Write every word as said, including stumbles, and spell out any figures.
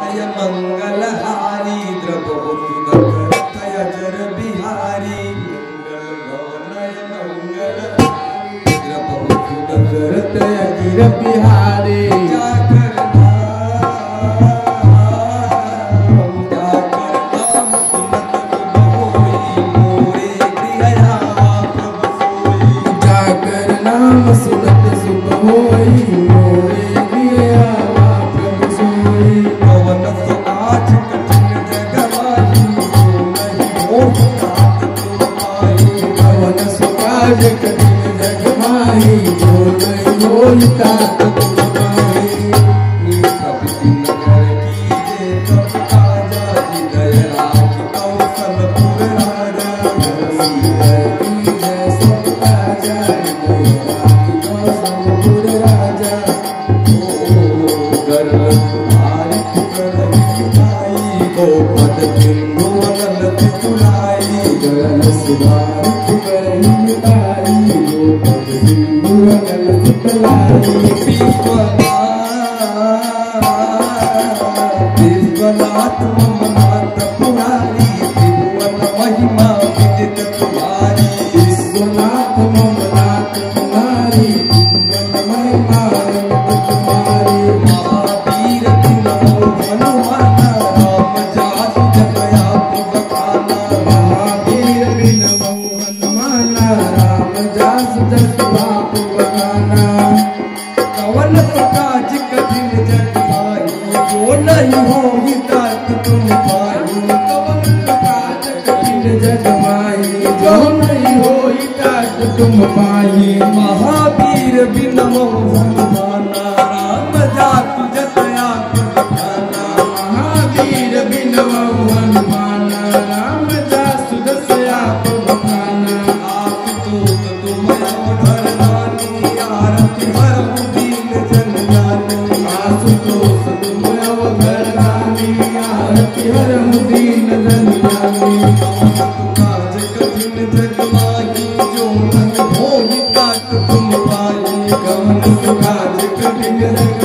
नय मंगलहारी द्रवोतुदकरतय जर बिहारी मंगल नय मंगलहारी द्रवोतुदकरतय जर बिहारी सुनत सुख होई मोरे गृह प्रभु सोई पवन सो आज कठिन जग माही जो नहीं मोहि तात तुम पाई पवन सो आज कठिन जग माही जो नहीं मोहि तात तुम पाई कपि नगर कीजे सब काजा हृदय राखि कौशलपुर राजा कीजे सब काजा हृदय राखि कौशलपुर राजा गरल तुम्हारी पुकरहि आई गोपद सिंधु अनल तुलाई गरल सुधारि पुकरहि आई गोपद सिंधु अनल तुलाई विश्वनाथ ममनाथ पुरारी त्रिभुवन महिमा विदित तुम्हारी विश्वनाथ ममनाथ तुम्हारी त्रिभुवन महिमा विदित तुम्हारी महावीर नमो हनुमान राम जासु जगया बखाना महावीर नमो हनुमान राम जासु जगबाप बखाना कवन प्रकाश कठिन जग माही जो नहीं होहि तात तुम पाई कवन प्रकाश कठिन जग माही जो नहीं होई तात तुम पाई महावीर बिनमो हनुमान राम जासु जगया बखाना महावीर बिनमो हनुमान राम जासु जगयाप बखाना आप दूत तुम अवधर रानी आरती हरहु दीन जन जानी आशुतोष तुम अवघर रानी आरती हरहु दीन जन जानी काज कठिन जग माही जो नहीं होहि तात तुम पाई कवन सुखाज कठिन जग